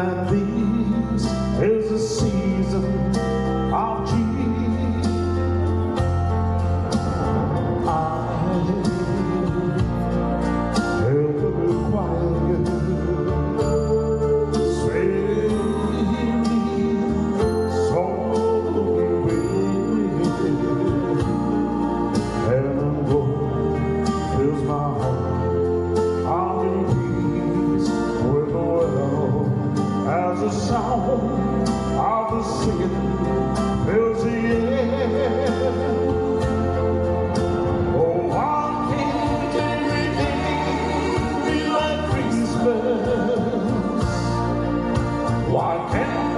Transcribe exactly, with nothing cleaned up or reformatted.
that this is a season of cheer. I help a quiet girl sway slowly away, and a glow fills my heart. I'm in peace with the world as the sound of the singing fills the air. Oh, why can't every day be like Christmas? Why can't